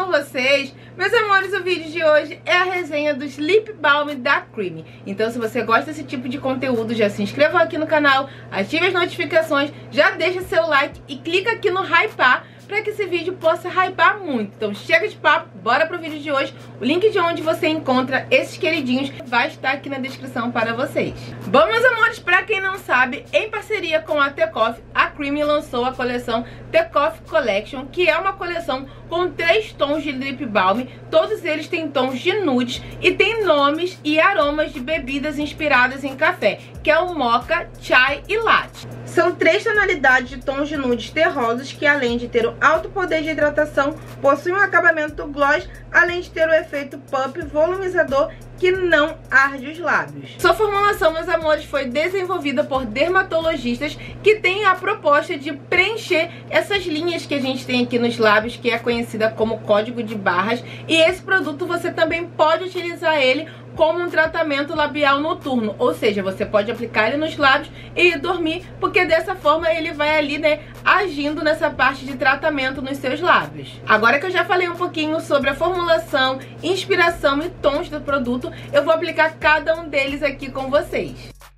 com vocês? Meus amores, o vídeo de hoje é a resenha dos Lip Balm da Creamy. Então se você gosta desse tipo de conteúdo, já se inscreva aqui no canal, ative as notificações, já deixa seu like e clica aqui no hypar para que esse vídeo possa hypar muito. Então chega de papo, bora pro vídeo de hoje. O link de onde você encontra esses queridinhos vai estar aqui na descrição para vocês. Bom, meus amores, para quem não sabe, em parceria com a Tecoff, a Creamy lançou a coleção Tecoff Collection, que é uma coleção com 3 tons de lip balm. Todos eles têm tons de nude e tem nomes e aromas de bebidas inspiradas em café, que é o mocha, chai e latte. São 3 tonalidades de tons de nudes terrosos que, além de ter um alto poder de hidratação, possuem um acabamento gloss, além de ter o efeito pump volumizador que não arde os lábios. Sua formulação, meus amores, foi desenvolvida por dermatologistas que têm a proposta de preencher essas linhas que a gente tem aqui nos lábios, que é conhecida como código de barras. E esse produto você também pode utilizar ele como um tratamento labial noturno, ou seja, você pode aplicar ele nos lábios e ir dormir, porque dessa forma ele vai ali, né, agindo nessa parte de tratamento nos seus lábios. Agora que eu já falei um pouquinho sobre a formulação, inspiração e tons do produto, eu vou aplicar cada um deles aqui com vocês.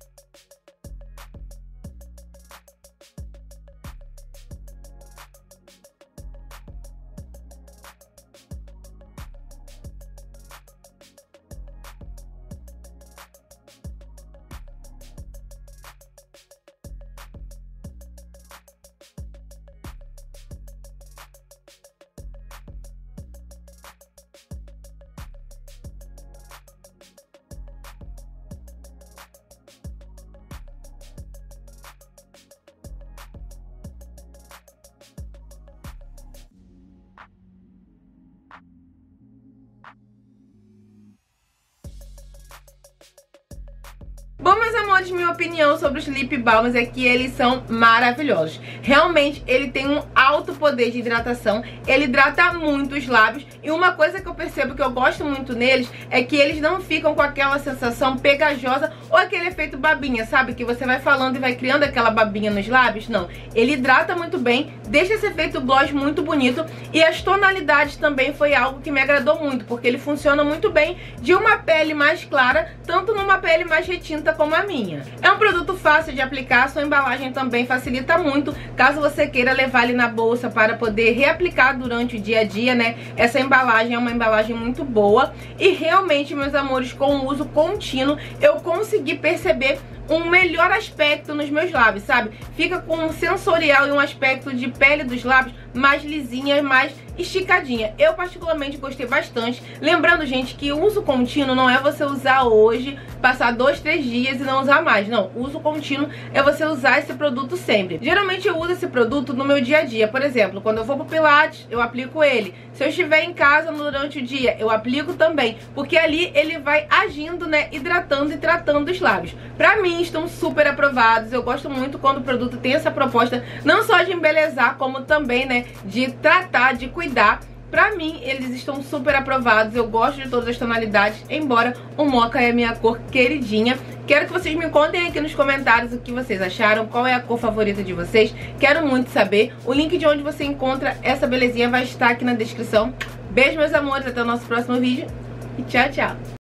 Bom, meus amores, minha opinião sobre os lip balms é que eles são maravilhosos. Realmente, ele tem um alto poder de hidratação, ele hidrata muito os lábios. E uma coisa que eu percebo que eu gosto muito neles é que eles não ficam com aquela sensação pegajosa ou aquele efeito babinha, sabe? Que você vai falando e vai criando aquela babinha nos lábios. Não, ele hidrata muito bem, deixa esse efeito gloss muito bonito. E as tonalidades também foi algo que me agradou muito, porque ele funciona muito bem de uma pele mais clara, tanto numa pele mais retinta como a minha. É um produto fácil de aplicar, sua embalagem também facilita muito, caso você queira levar ele na bolsa para poder reaplicar durante o dia a dia, né? Essa embalagem é uma embalagem muito boa e realmente, meus amores, com o uso contínuo, eu consegui perceber um melhor aspecto nos meus lábios, sabe? Fica com um sensorial e um aspecto de pele dos lábios mais lisinha, mais esticadinha. Eu particularmente gostei bastante. Lembrando, gente, que o uso contínuo não é você usar hoje, passar 2, 3 dias e não usar mais. Não, o uso contínuo é você usar esse produto sempre. Geralmente eu uso esse produto no meu dia a dia. Por exemplo, quando eu vou pro Pilates, eu aplico ele. Se eu estiver em casa durante o dia, eu aplico também, porque ali ele vai agindo, né, hidratando e tratando os lábios. Pra mim, estão super aprovados. Eu gosto muito quando o produto tem essa proposta, não só de embelezar, como também, né, de tratar, de cuidar. Pra mim, eles estão super aprovados. Eu gosto de todas as tonalidades, embora o mocha é a minha cor queridinha. Quero que vocês me contem aqui nos comentários o que vocês acharam, qual é a cor favorita de vocês. Quero muito saber. O link de onde você encontra essa belezinha vai estar aqui na descrição. Beijo, meus amores, até o nosso próximo vídeo e tchau, tchau!